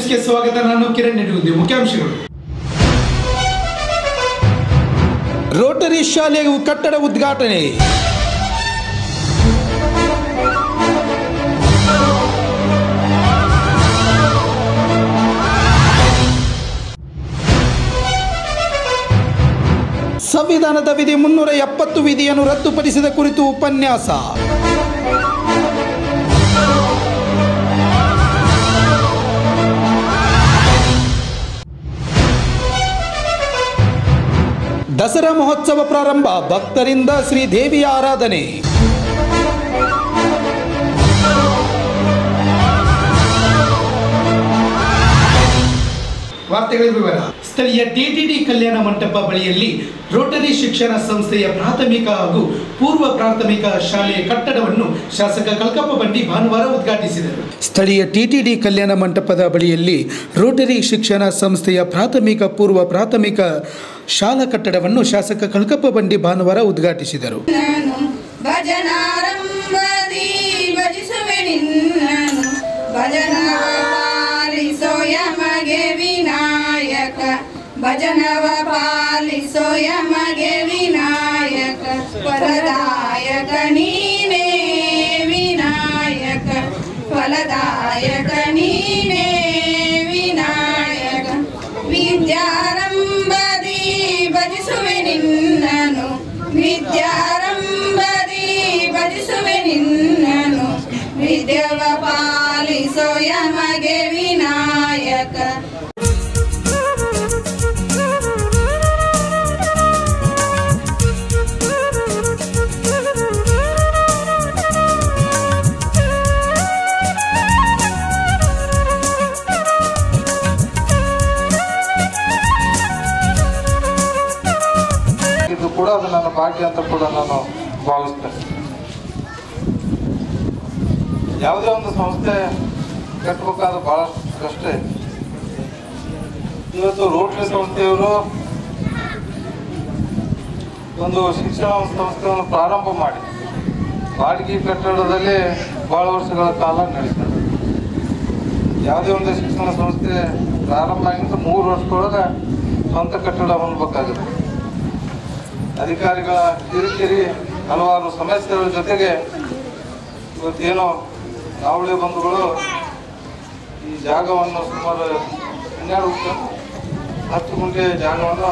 ನ್ಯೂಸ್ಗೆ ಸ್ವಾಗತ. ನಾನು ಕಿರಣ್ ನೆಡುಗುಂದಿ. ಮುಖ್ಯಾಂಶಗಳು: ರೋಟರಿ ಶಾಲೆ ಕಟ್ಟಡ ಉದ್ಘಾಟನೆ, ಸಂವಿಧಾನದ ವಿಧಿ 370 ವಿಧಿಯನ್ನು ರದ್ದುಪಡಿಸಿದ ಕುರಿತು ಉಪನ್ಯಾಸ, ದಸರಾ ಮಹೋತ್ಸವ ಪ್ರಾರಂಭ, ಭಕ್ತರಿಂದ ಶ್ರೀದೇವಿಯ ಆರಾಧನೆ. ವಾರ್ತೆಗಳ ವಿವರ. ಸ್ಥಳೀಯ ಟಿಟಿಡಿ ಕಲ್ಯಾಣ ಮಂಟಪ ಬಳಿಯಲ್ಲಿ ರೋಟರಿ ಶಿಕ್ಷಣ ಸಂಸ್ಥೆಯ ಪ್ರಾಥಮಿಕ ಹಾಗೂ ಪೂರ್ವ ಪ್ರಾಥಮಿಕ ಶಾಲೆಯ ಕಟ್ಟಡವನ್ನು ಶಾಸಕ ಕಳಕಪ್ಪ ಬಂಡಿ ಭಾನುವಾರ ಉದ್ಘಾಟಿಸಿದರು. ಸ್ಥಳೀಯ ಟಿಟಿಡಿ ಕಲ್ಯಾಣ ಮಂಟಪದ ಬಳಿಯಲ್ಲಿ ರೋಟರಿ ಶಿಕ್ಷಣ ಸಂಸ್ಥೆಯ ಪ್ರಾಥಮಿಕ ಪೂರ್ವ ಪ್ರಾಥಮಿಕ ಶಾಲಾ ಕಟ್ಟಡವನ್ನು ಶಾಸಕ ಕಳಕಪ್ಪ ಬಂಡಿ ಭಾನುವಾರ ಉದ್ಘಾಟಿಸಿದರು. ಭಜನವ ಪಾಲಿಸೋ ಯಮಗೆ ವಿನಾಯಕ, ಫಲದಾಯಕ ನೀನೇ ವಿನಾಯಕ, ಫಲದಾಯಕ ನೀನೇ ವಿನಾಯಕ. ವಿದ್ಯಾರಂಭದಿ ಭಜಿಸುವೆ ನಿನ್ನನು, ವಿದ್ಯಾರಂಭದಿ ಭಜಿಸುವೆ ನಿನ್ನನು, ವಿದ್ಯವ ಪಾಲಿಸೋ ಯಮಗೆ ವಿನಾಯಕ. ಕೂಡ ಅದು ನನ್ನ ಭಾಗ್ಯ ಅಂತ ಕೂಡ ನಾನು ಭಾವಿಸ್ತೇನೆ. ಯಾವುದೇ ಒಂದು ಸಂಸ್ಥೆ ಕಟ್ಟಬೇಕಾದ್ರೆ ಬಹಳಷ್ಟು ಕಷ್ಟ ಇದೆ. ಇವತ್ತು ರೋಟರಿ ಸಂಸ್ಥೆಯವರು ಒಂದು ಶಿಕ್ಷಣ ಸಂಸ್ಥೆಯನ್ನು ಪ್ರಾರಂಭ ಮಾಡಿ ಬಾಡಿಗೆ ಕಟ್ಟಡದಲ್ಲಿ ಬಹಳ ವರ್ಷಗಳ ಕಾಲ ನಡೆಸ್ತಾರೆ. ಯಾವುದೇ ಒಂದು ಶಿಕ್ಷಣ ಸಂಸ್ಥೆ ಪ್ರಾರಂಭ ಆಗಿಂದ 3 ವರ್ಷದೊಳಗೆ ಸ್ವಂತ ಕಟ್ಟಡ ಹೊಂದಬೇಕಾಗುತ್ತೆ. ಅಧಿಕಾರಿಗಳ ಕಿರಿಕಿರಿ, ಹಲವಾರು ಸಮಸ್ಯೆಗಳ ಜೊತೆಗೆ ಇವತ್ತೇನೋ ನಾವಳಿ ಬಂಧುಗಳು ಈ ಜಾಗವನ್ನು ಸುಮಾರು 10 ಗುಂಟೆ ಜಾಗವನ್ನು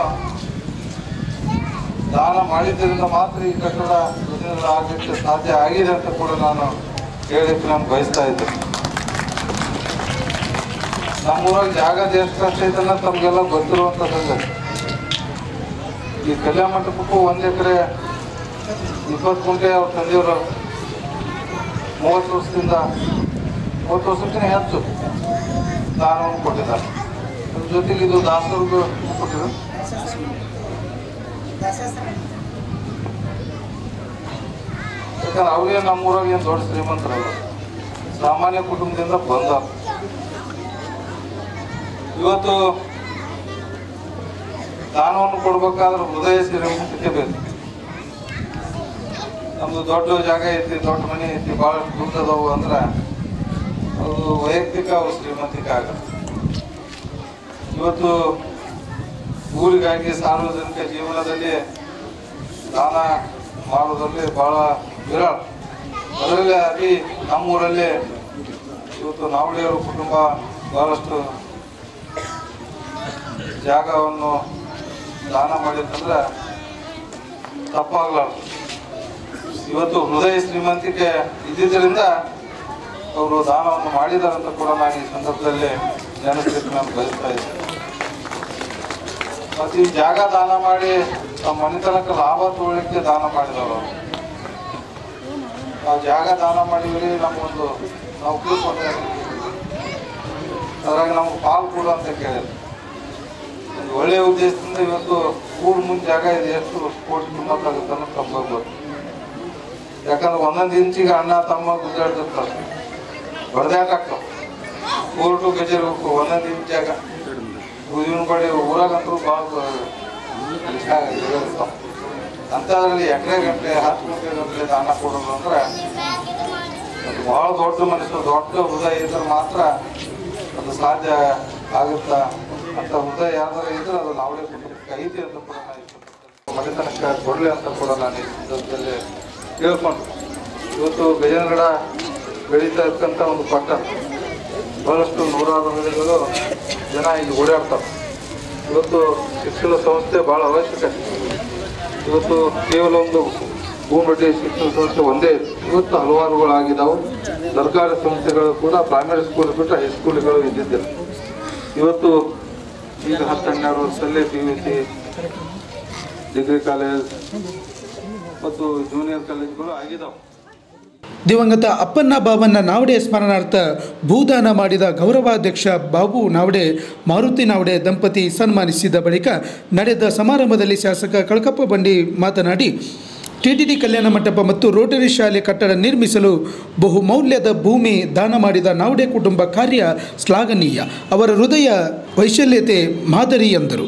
ದಾನ ಮಾಡಿದ್ದರಿಂದ ಮಾತ್ರ ಈ ಕಟ್ಟಡ ಆಗಲಿಕ್ಕೆ ಸಾಧ್ಯ ಆಗಿದೆ ಅಂತ ಕೂಡ ನಾನು ಹೇಳಲಿಕ್ಕೆ ನಾನು ಬಯಸ್ತಾ ಇದ್ದೆ. ನಮ್ಮೂರಾಗ ಜಾಗದ ಎಷ್ಟು ಕಷ್ಟ ಐತನ್ನ ತಮಗೆಲ್ಲ ಗೊತ್ತಿರುವಂಥ ಸಂಗತಿ. ಈ ಕಲ್ಯಾಣ ಮಂಟಪಕ್ಕೂ 1 ಎಕರೆ 20 ಗುಂಟೆ ಅವ್ರ ತಂದೆಯವರು 30 ವರ್ಷಕ್ಕಿಂತ ಹೆಚ್ಚು ದಾನವನ್ನು ಕೊಟ್ಟಿದ್ದಾರೆ. ಅದ್ರ ಜೊತೆಗೆ ಇದು ದಾಸರಿಗೂ ಕೊಟ್ಟಿದ್ರು. ಯಾಕಂದ್ರೆ ಅವರೇ ನಮ್ಮೂರಾಗ ಏನು ದೊಡ್ಡ ಶ್ರೀಮಂತರಲ್ಲ, ಸಾಮಾನ್ಯ ಕುಟುಂಬದಿಂದ ಬಂದ. ಇವತ್ತು ದಾನವನ್ನು ಕೊಡ್ಬೇಕಾದ್ರೆ ಹೃದಯ ಶ್ರೀಮಂತಿಕೆ ಬೇಕು. ನಮ್ದು ದೊಡ್ಡ ಜಾಗ ಐತಿ, ದೊಡ್ಡ ಮನೆ ಐತಿ, ಭಾಳಷ್ಟು ದುಡ್ಡದವು ಅಂದ್ರೆ ಅದು ವೈಯಕ್ತಿಕ ಶ್ರೀಮಂತಿಕೆ ಆಗುತ್ತೆ. ಇವತ್ತು ಊರಿಗಾಗಿ ಸಾರ್ವಜನಿಕ ಜೀವನದಲ್ಲಿ ದಾನ ಮಾಡೋದ್ರಲ್ಲಿ ಬಹಳ ವಿರಳ. ಅದರಲ್ಲಿ ಅತಿ ನಮ್ಮೂರಲ್ಲಿ ಇವತ್ತು ನಾವಳಿಯವರ ಕುಟುಂಬ ಬಹಳಷ್ಟು ಜಾಗವನ್ನು ದಾನ ಮಾಡಿತ್ತಂದ್ರೆ ತಪ್ಪಾಗಲಾರ್ದು. ಇವತ್ತು ಹೃದಯ ಶ್ರೀಮಂತಿಕೆ ಇದ್ದಿದ್ದರಿಂದ ಅವರು ದಾನವನ್ನು ಮಾಡಿದಾರಂತ ಕೂಡ ನಾನು ಈ ಸಂದರ್ಭದಲ್ಲಿ ನೆನೆಸಲಿಕ್ಕೆ ನಾನು ಬಯಸ್ತಾ ಇದ್ದೆ. ಮತ್ತು ಈ ಜಾಗ ದಾನ ಮಾಡಿ ನಮ್ಮ ಮನೆತನಕ್ಕೆ ಲಾಭ ತಗೊಳ್ಳಿಕ್ಕೆ ದಾನ ಮಾಡಿದವರು. ನಾವು ಜಾಗ ದಾನ ಮಾಡಿದ್ರಿ, ನಮಗೊಂದು ನೌಕರಿ ಕೊಟ್ಟರೆ ಅದ್ರಾಗ ನಮ್ಗೆ ಪಾಲು ಕೊಡು ಅಂತ ಕೇಳಿದ್ರು. ಒಂದು ಒಳ್ಳೆಯ ಉದ್ದೇಶದಿಂದ ಇವತ್ತು ಊರು ಮುಂದೆ ಜಾಗ ಇದೆ, ಎಷ್ಟು ಕೋಟಿ ತುಂಬಕ್ಕಾಗುತ್ತೆ ಅನ್ನೋ ತಪ್ಪಾಗ್ಬೋದು. ಯಾಕಂದ್ರೆ 1 ಇಂಚಿಗೆ ಅಣ್ಣ ತಮ್ಮ ಗುದ್ದಾಡ್ತಿರ್ತಾರೆ, ಬಡ್ದಾಟ ಆಗ್ತಾವ. ಕೋರ್ಟು ಕಚೇರಿ ಹೋಗ್ತು 1 ಇಂಚ್ ಜಾಗ. ಇವನ್ ಕಡೆ ಊರಾಗಂತೂ ಭಾಳ ಇರ್ತಾವ. ಅಂಥದ್ರಲ್ಲಿ ಎಕರೆ ಗಂಟೆ 10 ಗುಂಟೆ ಗಂಟೆ ದಾನ ಕೊಡೋದು ಅಂದ್ರೆ ಅದು ಭಾಳ ದೊಡ್ಡ ಮನಸ್ಸು, ದೊಡ್ಡ ಹೃದಯ ಇದ್ರೆ ಮಾತ್ರ ಅದು ಸಾಧ್ಯ ಆಗುತ್ತಾ ಅಂತ ಹೃದಯ ಯಾವ್ದಾರ ಇದ್ರೆ ಅದು ನಾವೇ ಕುಟುಂಬಕ್ಕೆ ಐತಿ ಅಂತ ಕೂಡ ನಾನು ಮನೆತನಕ್ಕೆ ಕೊಡಲಿ ಅಂತ ಕೂಡ ನಾನು ಈ ಸಂದರ್ಭದಲ್ಲಿ ಕೇಳ್ಕೊಂಡು ಇವತ್ತು ಗಜೇಂದ್ರಗಡ ಬೆಳೀತಾ ಇರ್ತಕ್ಕಂಥ ಒಂದು ಪಟ್ಟಣ ಬಹಳಷ್ಟು ನೂರಾರು ಮಹಿಳೆಗಳು ಜನ ಇಲ್ಲಿ ಓಡಾಡ್ತಾರೆ. ಇವತ್ತು ಶಿಕ್ಷಣ ಸಂಸ್ಥೆ ಭಾಳ ಅವಶ್ಯಕತೆ. ಇವತ್ತು ಕೇವಲ ಒಂದು ಭೂಮಡ್ಡಿ ಶಿಕ್ಷಣ ಸಂಸ್ಥೆ ಒಂದೇ ಇದೆ. ಇವತ್ತು ಹಲವಾರುಗಳಾಗಿದ್ದಾವೆ. ಸರ್ಕಾರಿ ಸಂಸ್ಥೆಗಳು ಕೂಡ ಪ್ರೈಮರಿ ಸ್ಕೂಲ್ ಬಿಟ್ಟು ಹೈಸ್ಕೂಲ್ಗಳು ಇದ್ದಿದ್ದಿಲ್ಲ. ಇವತ್ತು ಈಗ 10-12 ವರ್ಷದಲ್ಲೇ PUC, ಡಿಗ್ರಿ ಕಾಲೇಜ್ ಮತ್ತು ಜೂನಿಯರ್ ಕಾಲೇಜ್ಗಳು ಆಗಿದ್ದಾವೆ. ದಿವಂಗತ ಅಪ್ಪಣ್ಣ ಬಾಬಣ್ಣ ನಾವಡೆ ಸ್ಮರಣಾರ್ಥ ಭೂದಾನ ಮಾಡಿದ ಗೌರವಾಧ್ಯಕ್ಷ ಬಾಬು ನಾವಡೆ, ಮಾರುತಿ ನಾವಡೆ ದಂಪತಿ ಸನ್ಮಾನಿಸಿದ ಬಳಿಕ ನಡೆದ ಸಮಾರಂಭದಲ್ಲಿ ಶಾಸಕ ಕಳಕಪ್ಪ ಬಂಡಿ ಮಾತನಾಡಿ, TTD ಕಲ್ಯಾಣ ಮಂಟಪ ಮತ್ತು ರೋಟರಿ ಶಾಲೆ ಕಟ್ಟಡ ನಿರ್ಮಿಸಲು ಬಹುಮೌಲ್ಯದ ಭೂಮಿ ದಾನ ಮಾಡಿದ ನಾವಡೆ ಕುಟುಂಬ ಕಾರ್ಯ ಶ್ಲಾಘನೀಯ. ಅವರ ಹೃದಯ ವೈಶಲ್ಯತೆ ಮಾದರಿ ಎಂದರು.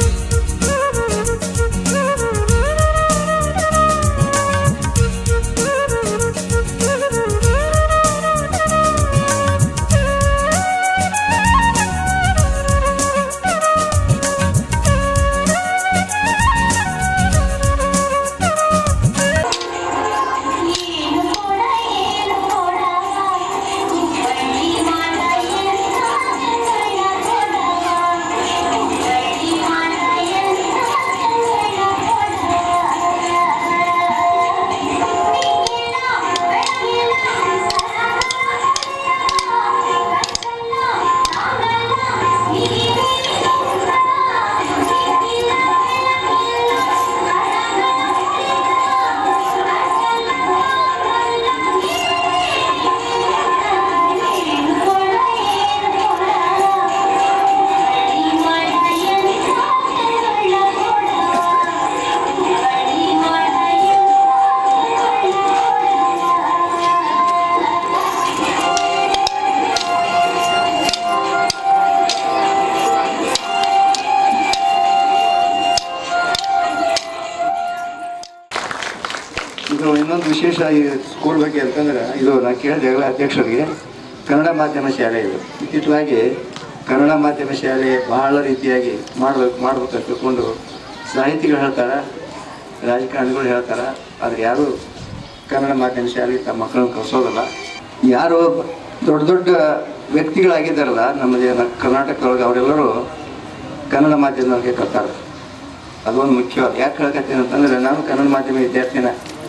ಇದು ಇನ್ನೊಂದು ವಿಶೇಷ ಈ ಸ್ಕೂಲ್ ಬಗ್ಗೆ ಅಂತಂದ್ರೆ, ಇದು ನಾನು ಕೇಳಿದ ಎಲ್ಲ ಅಧ್ಯಕ್ಷರಿಗೆ ಕನ್ನಡ ಮಾಧ್ಯಮ ಶಾಲೆ ಇದು. ಇತ್ತೀಚೆಗೆ ಕನ್ನಡ ಮಾಧ್ಯಮ ಶಾಲೆ ಬಹಳ ರೀತಿಯಾಗಿ ಮಾಡ್ಬೇಕಂತ ತಿಳ್ಕೊಂಡು ಸಾಹಿತಿಗಳು ಹೇಳ್ತಾರೆ, ರಾಜಕಾರಣಿಗಳು ಹೇಳ್ತಾರೆ. ಆದರೆ ಯಾರು ಕನ್ನಡ ಮಾಧ್ಯಮ ಶಾಲೆ ತಮ್ಮ ಮಕ್ಕಳನ್ನು ಕಲಿಸೋದಲ್ಲ. ಯಾರು ದೊಡ್ಡ ದೊಡ್ಡ ವ್ಯಕ್ತಿಗಳಾಗಿದ್ದಾರಲ್ಲ ನಮ್ಮ ಕರ್ನಾಟಕದೊಳಗೆ, ಅವರೆಲ್ಲರೂ ಕನ್ನಡ ಮಾಧ್ಯಮದೊಳಗೆ ಕಲ್ತಾರೆ. ಅದೊಂದು ಮುಖ್ಯವಾದ. ಯಾಕೆ ಹೇಳ್ಕತ್ತೀನಿ ಅಂತಂದರೆ, ನಾನು ಕನ್ನಡ ಮಾಧ್ಯಮ ವಿದ್ಯಾರ್ಥಿನ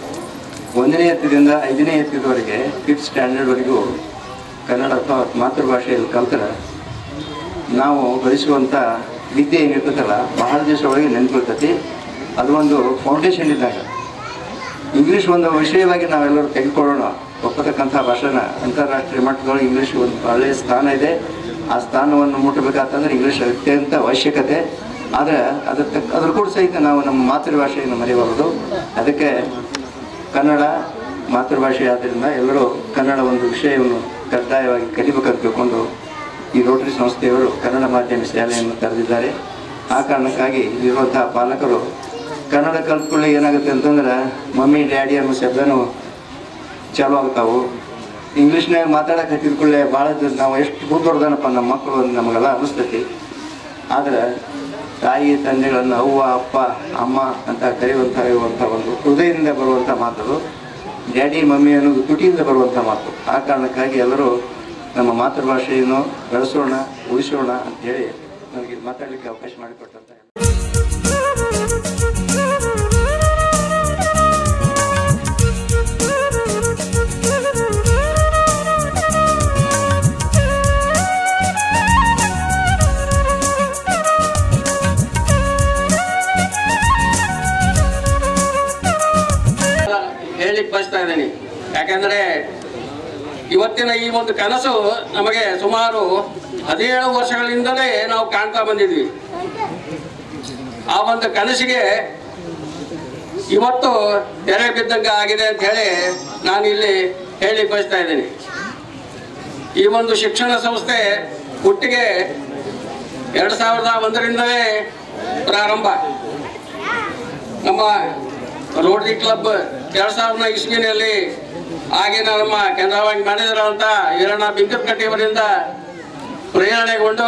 1ನೇ ಎತ್ತದಿಂದ 5ನೇ ಎತ್ತದವರೆಗೆ 5th ಸ್ಟ್ಯಾಂಡರ್ಡ್ವರೆಗೂ ಕನ್ನಡ ಅಥವಾ ಮಾತೃಭಾಷೆಯಲ್ಲಿ ಕಲ್ತರೆ ನಾವು ಗಳಿಸುವಂಥ ವಿದ್ಯೆ ಏನಿರ್ತದಲ್ಲ ಬಹಳ ದಿವಸ ಒಳಗೆ ನೆನ್ಕೊಳ್ತೈತಿ. ಅದು ಒಂದು ಫೌಂಡೇಶನ್ ಇದ್ದಾಗ. ಇಂಗ್ಲೀಷ್ ಒಂದು ವಿಷಯವಾಗಿ ನಾವೆಲ್ಲರೂ ತೆಗೆದುಕೊಳ್ಳೋಣ. ಒಪ್ಪತಕ್ಕಂಥ ಭಾಷೆನ ಅಂತಾರಾಷ್ಟ್ರೀಯ ಮಟ್ಟದೊಳಗೆ ಇಂಗ್ಲೀಷ್ ಒಂದು ಒಳ್ಳೆಯ ಸ್ಥಾನ ಇದೆ. ಆ ಸ್ಥಾನವನ್ನು ಮುಟ್ಟಬೇಕಾತಂದ್ರೆ ಇಂಗ್ಲೀಷ್ ಅತ್ಯಂತ ಅವಶ್ಯಕತೆ. ಆದರೆ ಅದ್ರ ಕೂಡ ಸಹಿತ ನಾವು ನಮ್ಮ ಮಾತೃಭಾಷೆಯನ್ನು ಮರೆಯಬಾರದು. ಅದಕ್ಕೆ ಕನ್ನಡ ಮಾತೃಭಾಷೆ ಆದ್ದರಿಂದ ಎಲ್ಲರೂ ಕನ್ನಡ ಒಂದು ವಿಷಯವನ್ನು ಕಡ್ಡಾಯವಾಗಿ ಕಲಿಬೇಕಂತ ತಿಳ್ಕೊಂಡು ಈ ರೋಟರಿ ಸಂಸ್ಥೆಯವರು ಕನ್ನಡ ಮಾಧ್ಯಮ ಶಾಲೆಯನ್ನು ತೆರೆದಿದ್ದಾರೆ. ಆ ಕಾರಣಕ್ಕಾಗಿ ಇರುವಂತಹ ಪಾಲಕರು ಕನ್ನಡ ಕಲ್ತ್ಕೊಳ್ಳಿ ಏನಾಗುತ್ತೆ ಅಂತಂದ್ರೆ ಮಮ್ಮಿ ಡ್ಯಾಡಿ ಅನ್ನೋ ಶಬ್ದನೂ ಚಾಲು ಆಗ್ತಾವು. ಇಂಗ್ಲೀಷ್ನಾಗ ಮಾತಾಡೋಕೆ ಹತ್ತಿದ್ಕೊಳ್ಳೆ ಭಾಳ ನಾವು ಎಷ್ಟು ದೊಡ್ಡದನಪ್ಪ ನಮ್ಮ ಮಕ್ಕಳು ನಮಗೆಲ್ಲ ಅನ್ನಿಸ್ತೈತಿ. ಆದರೆ ತಾಯಿ ತಂದೆಗಳನ್ನು ಅವ್ವ ಅಪ್ಪ ಅಮ್ಮ ಅಂತ ಕರೆಯುವಂಥ ಒಂದು ಹೃದಯದಿಂದ ಬರುವಂಥ ಮಾತುಗಳು, ಡ್ಯಾಡಿ ಮಮ್ಮಿ ಅನ್ನೋದು ತುಟಿಯಿಂದ ಬರುವಂಥ ಮಾತು. ಆ ಕಾರಣಕ್ಕಾಗಿ ಎಲ್ಲರೂ ನಮ್ಮ ಮಾತೃಭಾಷೆಯನ್ನು ಬೆಳೆಸೋಣ, ಉಳಿಸೋಣ ಅಂತೇಳಿ ನನಗೆ ಮಾತಾಡಲಿಕ್ಕೆ ಅವಕಾಶ ಮಾಡಿಕೊಟ್ಟಂತ ಹೇಳಲಿಕ್ಕೆ ಬಯಸ್ತಾ ಇದ್ದೀನಿ. ಯಾಕೆಂದರೆ ಇವತ್ತಿನ ಈ ಒಂದು ಕನಸು ನಮಗೆ ಸುಮಾರು 17 ವರ್ಷಗಳಿಂದಲೇ ನಾವು ಕಾಣ್ತಾ ಬಂದಿದ್ವಿ. ಆ ಒಂದು ಕನಸಿಗೆ ಇವತ್ತು ತೆರೆ ಬಿದ್ದಂಗೆ ಆಗಿದೆ ಅಂತ ಹೇಳಿ ನಾನು ಇಲ್ಲಿ ಹೇಳಲಿಕ್ಕೆ ಬಯಸ್ತಾ ಇದ್ದೀನಿ. ಈ ಒಂದು ಶಿಕ್ಷಣ ಸಂಸ್ಥೆ ಹುಟ್ಟಿಗೆ 2001ರಿಂದಲೇ ಪ್ರಾರಂಭ. ನಮ್ಮ ರೋಟರಿ ಕ್ಲಬ್ 2000ನ ಪ್ರೇರಣೆಗೊಂಡು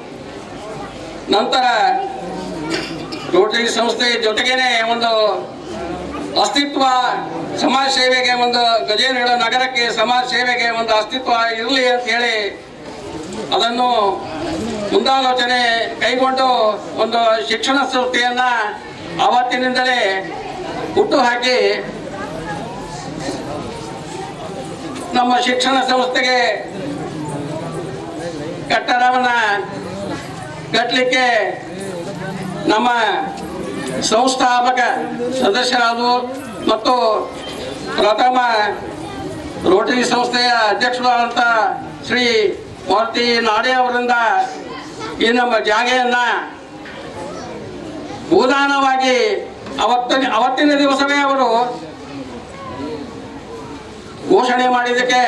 ನಂತರ ರೋಟರಿ ಸಂಸ್ಥೆ ಜೊತೆಗೇನೆ ಒಂದು ಅಸ್ತಿತ್ವ ಸಮಾಜ ಸೇವೆಗೆ ಒಂದು ಗಜೇಂದ್ರ ನಗರಕ್ಕೆ ಸಮಾಜ ಸೇವೆಗೆ ಒಂದು ಅಸ್ತಿತ್ವ ಇರಲಿ ಅಂತ ಹೇಳಿ ಅದನ್ನು ಮುಂದಾಲೋಚನೆ ಕೈಗೊಂಡು ಒಂದು ಶಿಕ್ಷಣ ಸಂಸ್ಥೆಯನ್ನ ಆವತ್ತಿನಿಂದಲೇ ಹುಟ್ಟು ಹಾಕಿ ನಮ್ಮ ಶಿಕ್ಷಣ ಸಂಸ್ಥೆಗೆ ಕಟ್ಟಡವನ್ನು ಕಟ್ಟಲಿಕ್ಕೆ ನಮ್ಮ ಸಂಸ್ಥಾಪಕ ಸದಸ್ಯರಾದರು ಮತ್ತು ಪ್ರಥಮ ರೋಟರಿ ಸಂಸ್ಥೆಯ ಅಧ್ಯಕ್ಷರಾದಂಥ ಶ್ರೀ ಮೂರ್ತಿ ನಾಡೆ ಅವರಿಂದ ಈ ನಮ್ಮ ಜಾಗೆಯನ್ನು ಭೂದಾನವಾಗಿ ಅವತ್ತಿನ ದಿವಸವೇ ಅವರು ಘೋಷಣೆ ಮಾಡಿದ್ದಕ್ಕೆ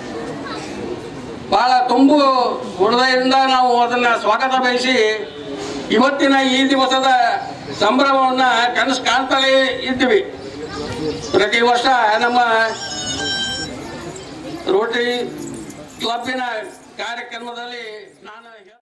ಬಹಳ ತುಂಬು ಹೃದಯದಿಂದ ನಾವು ಅದನ್ನು ಸ್ವಾಗತ ಬಯಸಿ ಇವತ್ತಿನ ಈ ದಿವಸದ ಸಂಭ್ರಮವನ್ನು ಕನಸು ಕಾಣ್ತಲೇ ಇದ್ವಿ. ಪ್ರತಿ ವರ್ಷ ನಮ್ಮ ರೋಟರಿ ಕ್ಲಬ್ಬಿನ ಕಾರ್ಯಕ್ರಮದಲ್ಲಿ ನಾನು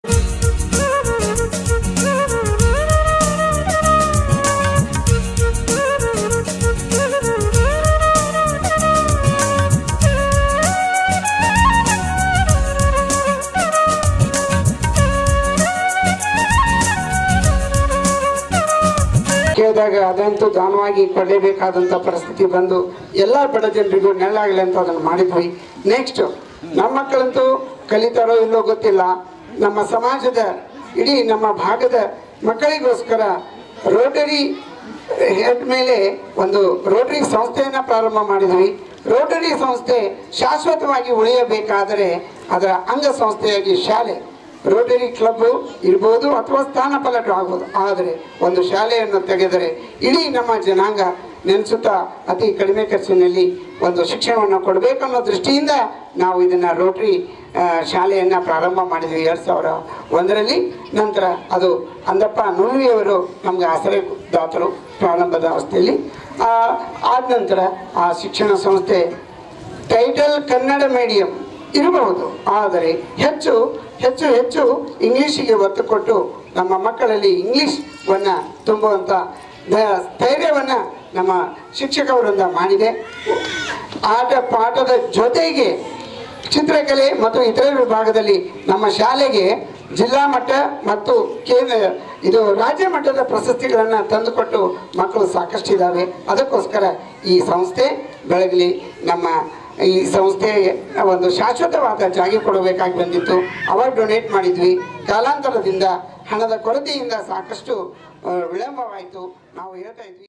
ಕೇಳಿದಾಗ ಅದಂತೂ ದಾನವಾಗಿ ಕೊಡಲೇಬೇಕಾದಂಥ ಪರಿಸ್ಥಿತಿ ಬಂದು ಎಲ್ಲ ಬಡ ಜನರಿಗೂ ನೆರಳಾಗಲಿ ಅಂತ ಅದನ್ನು ಮಾಡಿದ್ವಿ. ನೆಕ್ಸ್ಟ್ ನಮ್ಮ ಮಕ್ಕಳಂತೂ ಕಲಿತಾರೋ ಇಲ್ಲೋ ಗೊತ್ತಿಲ್ಲ, ನಮ್ಮ ಸಮಾಜದ ಇಡೀ ನಮ್ಮ ಭಾಗದ ಮಕ್ಕಳಿಗೋಸ್ಕರ ರೋಟರಿ ಹೆಡ್ ಮೇಲೆ ಒಂದು ರೋಟರಿ ಸಂಸ್ಥೆಯನ್ನು ಪ್ರಾರಂಭ ಮಾಡಿದ್ವಿ. ರೋಟರಿ ಸಂಸ್ಥೆ ಶಾಶ್ವತವಾಗಿ ಉಳಿಯಬೇಕಾದರೆ ಅದರ ಅಂಗಸಂಸ್ಥೆಯಾಗಿ ಶಾಲೆ ರೋಟರಿ ಕ್ಲಬ್ ಇರ್ಬೋದು ಅಥವಾ ಸ್ಥಾನಪಲ್ಲಟ ಆಗ್ಬೋದು. ಆದರೆ ಒಂದು ಶಾಲೆಯನ್ನು ತೆಗೆದರೆ ಇಡೀ ನಮ್ಮ ಜನಾಂಗ ನೆನೆಸುತ್ತಾ ಅತಿ ಕಡಿಮೆ ಖರ್ಚಿನಲ್ಲಿ ಒಂದು ಶಿಕ್ಷಣವನ್ನು ಕೊಡಬೇಕನ್ನೋ ದೃಷ್ಟಿಯಿಂದ ನಾವು ಇದನ್ನು ರೋಟರಿ ಶಾಲೆಯನ್ನು ಪ್ರಾರಂಭ ಮಾಡಿದ್ವಿ 2001ರಲ್ಲಿ. ನಂತರ ಅದು ಅಂದಪ್ಪ ನುಳ್ವಿಯವರು ನಮಗೆ ಆಶ್ರಯದಾತರು ಪ್ರಾರಂಭದ ಅವಸ್ಥೆಯಲ್ಲಿ. ಆದ ನಂತರ ಆ ಶಿಕ್ಷಣ ಸಂಸ್ಥೆ ಟೈಟಲ್ ಕನ್ನಡ ಮೀಡಿಯಂ ಇರಬಹುದು, ಆದರೆ ಹೆಚ್ಚು ಹೆಚ್ಚು ಹೆಚ್ಚು ಇಂಗ್ಲೀಷಿಗೆ ಒತ್ತು ಕೊಟ್ಟು ನಮ್ಮ ಮಕ್ಕಳಲ್ಲಿ ಇಂಗ್ಲೀಷನ್ನು ತುಂಬುವಂಥ ಸ್ಥೈರ್ಯವನ್ನು ನಮ್ಮ ಶಿಕ್ಷಕವರಿಂದ ಮಾಡಿದೆ. ಆಟ ಪಾಠದ ಜೊತೆಗೆ ಚಿತ್ರಕಲೆ ಮತ್ತು ಇತರೆ ವಿಭಾಗದಲ್ಲಿ ನಮ್ಮ ಶಾಲೆಗೆ ಜಿಲ್ಲಾ ಮಟ್ಟ ಮತ್ತು ಇದು ರಾಜ್ಯ ಮಟ್ಟದ ಪ್ರಶಸ್ತಿಗಳನ್ನು ತಂದುಕೊಟ್ಟು ಮಕ್ಕಳು ಸಾಕಷ್ಟಿದ್ದಾವೆ. ಅದಕ್ಕೋಸ್ಕರ ಈ ಸಂಸ್ಥೆ ಬೆಳಗಲಿ, ನಮ್ಮ ಈ ಸಂಸ್ಥೆಗೆ ಒಂದು ಶಾಶ್ವತವಾದ ಜಾಗ ಕೊಡಬೇಕಾಗಿ ಬಂದಿತ್ತು. ಅವಾರ್ಡ್ ಡೊನೇಟ್ ಮಾಡಿದ್ವಿ. ಕಾಲಾಂತರದಿಂದ ಹಣದ ಕೊರತೆಯಿಂದ ಸಾಕಷ್ಟು ವಿಳಂಬವಾಯಿತು. ನಾವು ಹೇಳ್ತಾ ಇದ್ವಿ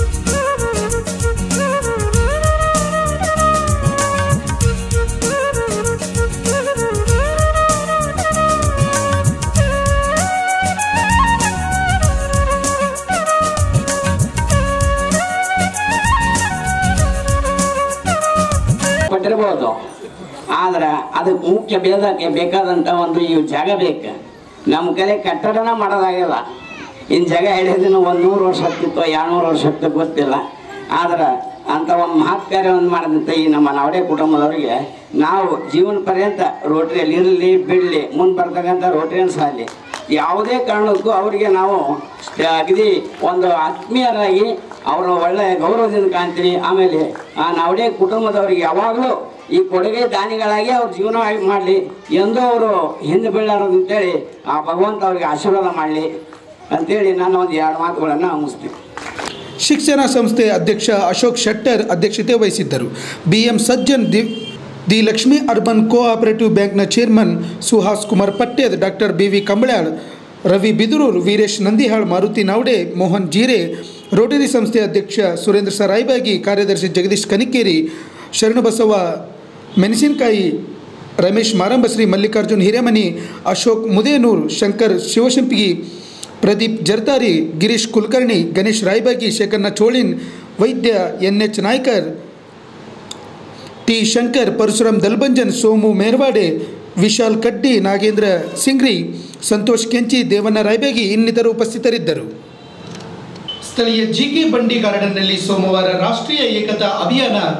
ಕೊಟ್ಟಿರ್ಬೋದು, ಆದ್ರೆ ಅದಕ್ಕೆ ಮುಖ್ಯ ಬೇಕಾದಂಥ ಒಂದು ಈ ಜಾಗ ಬೇಕು. ನಮ್ಮ ಕಡೆ ಕಟ್ಟಡನ ಮಾಡೋದಾಗಿಲ್ಲ. ಇನ್ನು ಜಾಗ ಹಿಡಿಯೋದಿನ 100 ವರ್ಷ ಆಗ್ತಿತ್ತು, 200 ವರ್ಷ ಆಗ್ತಿತ್ತು ಗೊತ್ತಿಲ್ಲ. ಆದ್ರೆ ಅಂಥ ಒಂದು ಮಹತ್ ಕಾರ್ಯವನ್ನು ಮಾಡಿದಂಥ ಈ ನಮ್ಮ ನಾವಡೆ ಕುಟುಂಬದವರಿಗೆ ನಾವು ಜೀವನ ಪರ್ಯಂತ ರೋಟರಿಯಲ್ಲಿ ಇರಲಿ ಬಿಡಲಿ, ಮುಂದೆ ಬರ್ತಕ್ಕಂಥ ರೋಟರಿಯನ್ ಸಾಲಿ ಯಾವುದೇ ಕಾರಣಕ್ಕೂ ಅವರಿಗೆ ನಾವು ಅಗದಿ ಒಂದು ಆತ್ಮೀಯರಾಗಿ ಅವರು ಒಳ್ಳೆಯ ಗೌರವದಿಂದ ಕಾಣ್ತೀವಿ. ಆಮೇಲೆ ಆ ನಾವಡೆ ಕುಟುಂಬದವರಿಗೆ ಯಾವಾಗಲೂ ಈ ಕೊಡುಗೆ ದಾನಿಗಳಾಗಿ ಅವ್ರ ಜೀವನವಾಗಿ ಮಾಡಲಿ, ಎಂದೂ ಅವರು ಹಿಂದೆ ಬೀಳಾರೋದು ಅಂತೇಳಿ ಆ ಭಗವಂತ ಅವ್ರಿಗೆ ಆಶೀರ್ವಾದ ಮಾಡಲಿ ಅಂತೇಳಿ ನಾನು ಒಂದು 2 ಮಾತುಗಳನ್ನು ಮುಗಿಸ್ತೀನಿ. ಶಿಕ್ಷಣ ಸಂಸ್ಥೆ ಅಧ್ಯಕ್ಷ ಅಶೋಕ್ ಶೆಟ್ಟರ್ ಅಧ್ಯಕ್ಷತೆ ವಹಿಸಿದ್ದರು. BM Sajjan, the Lakshmi urban cooperative ಬ್ಯಾಂಕ್ನ chairman Suhas Kumar Patted, doctor BV Kamblyal, Ravi Bidururu, Veeresh Nandihal, Maruti Navade, Mohan Jire, Rotary ಸಂಸ್ಥೆ ಅಧ್ಯಕ್ಷ ಸುರೇಂದ್ರ ಸರಾಯ್ಬಾಗಿ, ಕಾರ್ಯದರ್ಶಿ ಜಗದೀಶ್ ಕನಿಕೇರಿ, ಶರಣಬಸವ ಮೆಣಸಿನಕಾಯಿ, ರಮೇಶ್ ಮಾರಂಬಶ್ರೀ, ಮಲ್ಲಿಕಾರ್ಜುನ್ ಹಿರೇಮನಿ, ಅಶೋಕ್ ಮುದೇನೂರ್, ಶಂಕರ್ ಶಿವಶಂಪಿಗಿ, ಪ್ರದೀಪ್ ಜರ್ತಾರಿ, ಗಿರೀಶ್ ಕುಲಕರ್ಣಿ, ಗಣೇಶ್ ರಾಯ್ಬಾಗಿ, ಶೇಖರ್ನ ಚೋಳಿನ್, ವೈದ್ಯ NH ನಾಯ್ಕರ್, T ಶಂಕರ್, ಪರಶುರಾಮ್ ದಲ್ಬಂಜನ್, ಸೋಮು ಮೇರ್ವಾಡೆ, ವಿಶಾಲ್ ಕಡ್ಡಿ, ನಾಗೇಂದ್ರ ಸಿಂಗ್ರಿ, ಸಂತೋಷ್ ಕೆಂಚಿ, ದೇವಣ್ಣ ರಾಯ್ಬಾಗಿ ಇನ್ನಿತರು ಉಪಸ್ಥಿತರಿದ್ದರು. ಸ್ಥಳೀಯ GK ಬಂಡಿ ಗಾರ್ಡನ್ನಲ್ಲಿ ಸೋಮವಾರ ರಾಷ್ಟ್ರೀಯ ಏಕತಾ ಅಭಿಯಾನ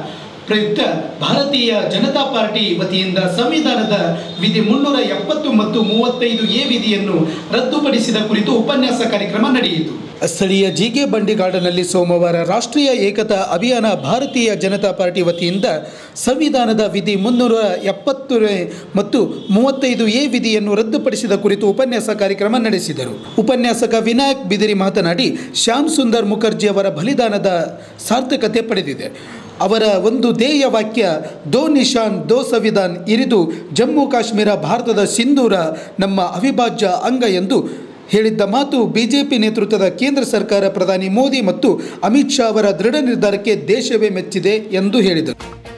ಪ್ರಯುಕ್ತ ಭಾರತೀಯ ಜನತಾ ಪಾರ್ಟಿ ವತಿಯಿಂದ ಸಂವಿಧಾನದ ವಿಧಿ 370 ಮತ್ತು 35A ವಿಧಿಯನ್ನು ರದ್ದುಪಡಿಸಿದ ಕುರಿತು ಉಪನ್ಯಾಸ ಕಾರ್ಯಕ್ರಮ ನಡೆಯಿತು. ಸ್ಥಳೀಯ ಜಿಗೆ ಬಂಡಿ ಗಾರ್ಡನ್ನಲ್ಲಿ ಸೋಮವಾರ ರಾಷ್ಟ್ರೀಯ ಏಕತಾ ಅಭಿಯಾನ ಭಾರತೀಯ ಜನತಾ ಪಾರ್ಟಿ ವತಿಯಿಂದ ಸಂವಿಧಾನದ ವಿಧಿ 370 ಮತ್ತು 35A ವಿಧಿಯನ್ನು ರದ್ದುಪಡಿಸಿದ ಕುರಿತು ಉಪನ್ಯಾಸ ಕಾರ್ಯಕ್ರಮ ನಡೆಸಿದರು. ಉಪನ್ಯಾಸಕ ವಿನಾಯಕ್ ಬಿದಿರಿ ಮಾತನಾಡಿ, ಶ್ಯಾಮ್ ಸುಂದರ್ ಮುಖರ್ಜಿ ಅವರ ಬಲಿದಾನದ ಸಾರ್ಥಕತೆ ಪಡೆದಿದೆ. ಅವರ ಒಂದು ಧ್ಯೇಯ ವಾಕ್ಯ ದೋ ನಿಶಾನ್ ದೋ ಸಂವಿಧಾನ್ ಇರಿದು ಜಮ್ಮು ಕಾಶ್ಮೀರ ಭಾರತದ ಸಿಂಧೂರ ನಮ್ಮ ಅವಿಭಾಜ್ಯ ಅಂಗ ಎಂದು ಹೇಳಿದ್ದ ಮಾತು ಬಿಜೆಪಿ ನೇತೃತ್ವದ ಕೇಂದ್ರ ಸರ್ಕಾರ ಪ್ರಧಾನಿ ಮೋದಿ ಮತ್ತು ಅಮಿತ್ ಶಾ ಅವರ ದೃಢ ನಿರ್ಧಾರಕ್ಕೆ ದೇಶವೇ ಮೆಚ್ಚಿದೆ ಎಂದು ಹೇಳಿದರು.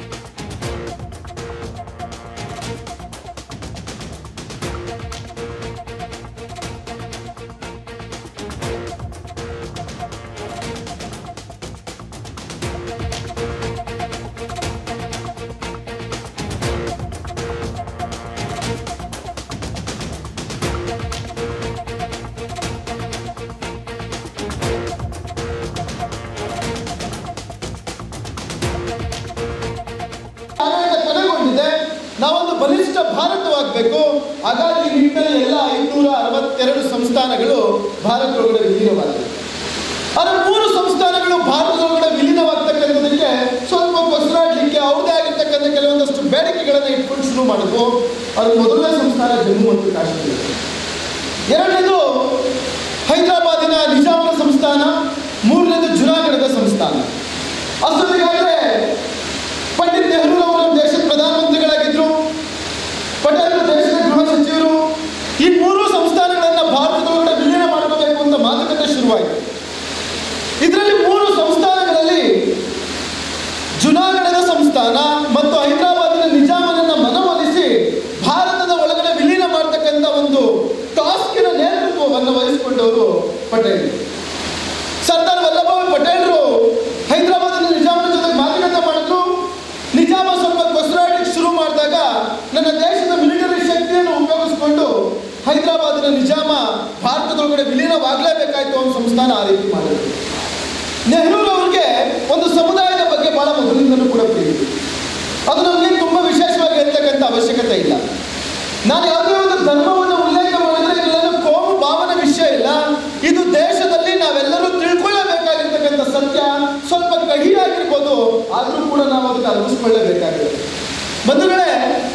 ನಾವೊಂದು ಬಲಿಷ್ಠ ಭಾರತವಾಗಬೇಕು. ಹಾಗಾಗಿ ನಿಟ್ಟಿನಲ್ಲಿ ಎಲ್ಲ 562 ಸಂಸ್ಥಾನಗಳು ಭಾರತದೊಳಗಡೆ ವಿಲೀನವಾಗಿದೆ. ಆದರೆ 3 ಸಂಸ್ಥಾನಗಳು ಭಾರತದೊಳಗಡೆ ವಿಲೀನವಾಗ್ತಕ್ಕಂಥದಕ್ಕೆ ಸ್ವಲ್ಪ ಕೊಸರಾಡಲಿಕ್ಕೆ ಅವ್ರದೇ ಆಗಿರ್ತಕ್ಕಂಥ ಕೆಲವೊಂದಷ್ಟು ಬೇಡಿಕೆಗಳನ್ನು ಇಟ್ಕೊಂಡು ಶುರು ಮಾಡಿದ್ವು. ಅದು ಮೊದಲನೇ ಸಂಸ್ಥಾನ ಜಮ್ಮು ಮತ್ತು ಕಾಶ್ಮೀರ, ಎರಡನೇದು ಹೈದರಾಬಾದಿನ ನಿಜಾಮರ ಸಂಸ್ಥಾನ, ಮೂರನೇದು ಜುನಾಗಢದ ಸಂಸ್ಥಾನ. ಅಷ್ಟೊತ್ತಿಗಾದರೆ ಪಂಡಿತ್ ನೆಹರು ಅವರು ದೇಶದ ಪ್ರಧಾನಮಂತ್ರಿಗಳಾಗಿದ್ದರು, ಪಟೇಲ್ ದೇಶದ ಗೃಹ ಸಚಿವರು. ಈ 3 ಸಂಸ್ಥಾನಗಳನ್ನು ಭಾರತದೊಳಗಡೆ ವಿಲೀನ ಮಾಡಬೇಕು ಅಂತ ಮಾತುಕತೆ ಶುರುವಾಯಿತು. ಇದರಲ್ಲಿ 3 ಸಂಸ್ಥಾನಗಳಲ್ಲಿ ಜುನಾಗಢದ ಸಂಸ್ಥಾನ ಮತ್ತು ಹೈದರಾಬಾದಿನ ನಿಜಾಮನನ್ನ ಮನವೊಲಿಸಿ ಭಾರತದ ಒಳಗಡೆ ವಿಲೀನ ಮಾಡತಕ್ಕಂಥ ಒಂದು ಟಾಸ್ಕಿನ ನೇತೃತ್ವವನ್ನು ವಹಿಸಿಕೊಂಡವರು ಪಟೇಲ್. ಸರ್ದಾರ್ ವಲ್ಲಭಭಾಯ್ ಪಟೇಲರು ಹೈದರಾಬಾದಿನ ನಿಜಾಮನ ಜೊತೆ ಮಾತುಕತೆ ಮಾಡಿದ್ರು. ನಿಜಾಮ ಸ್ವಲ್ಪ ಕೊಸರಾಡಲಿಕ್ಕೆ ಶುರು ಮಾಡಿದಾಗ ನನ್ನ ದೇಶದ ಮಿಲಿಟರಿ ಶಕ್ತಿಯನ್ನು ಉಪಯೋಗಿಸಿಕೊಂಡು ಹೈದರಾಬಾದಿನ ನಿಜಾಮ ಭಾರತದೊಳಗಡೆ ವಿಲೀನವಾಗಲೇಬೇಕಾಯ್ತು ಒಂದು ಸಂಸ್ಥಾನ ಆ ರೀತಿ ಮಾಡಿದ್ರು. ನೆಹರು ಅವರಿಗೆ ಒಂದು ಸಮುದಾಯದ ಬಗ್ಗೆ ಬಹಳ ಮೊದಲಿಂದಲೂ ಕೂಡ ಪ್ರೀತಿ. ಅದು ನಮಗೆ ತುಂಬ ವಿಶೇಷವಾಗಿ ಹೇಳ್ತಕ್ಕಂಥ ಅವಶ್ಯಕತೆ ಇಲ್ಲ. ನಾನು ಯಾವುದೇ ಒಂದು ಧರ್ಮವನ್ನು ಉಲ್ಲೇಖ ಮಾಡಿದ್ರೆ ಇದೆಲ್ಲ ಕೋಮು ಭಾವನೆ ವಿಷಯ ಇಲ್ಲ. ಇದು ದೇಶದಲ್ಲಿ ನಾವೆಲ್ಲರೂ ತಿಳ್ಕೊಳ್ಳಬೇಕಾಗಿರ್ತಕ್ಕಂಥ ಸತ್ಯ. ಸ್ವಲ್ಪ ಕಹಿಯಾಗಿರ್ಬೋದು, ಆದರೂ ಕೂಡ ನಾವು ಅದಕ್ಕೆ ಅರ್ಪಿಸ್ಕೊಳ್ಳೇಬೇಕಾಗಿದೆ. ಬಂಧುಗಳೇ,